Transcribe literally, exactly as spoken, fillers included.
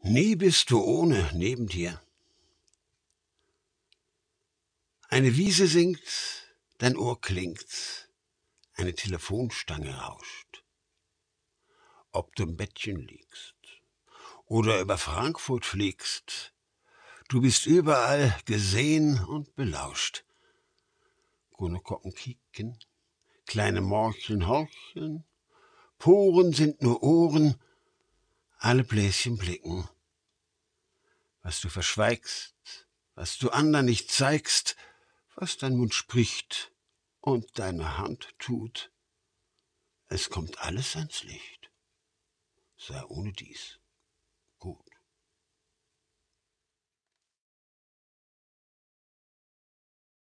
Nie bist du ohne neben dir. Eine Wiese singt, dein Ohr klingt, eine Telefonstange rauscht. Ob du im Bettchen liegst oder über Frankfurt fliegst, du bist überall gesehen und belauscht. Grüne Kocken kicken, kleine Morcheln horcheln, Poren sind nur Ohren, alle Bläschen blicken. Was du verschweigst, was du andern nicht zeigst, was dein Mund spricht und deine Hand tut, es kommt alles ans Licht. Sei ohne dies gut.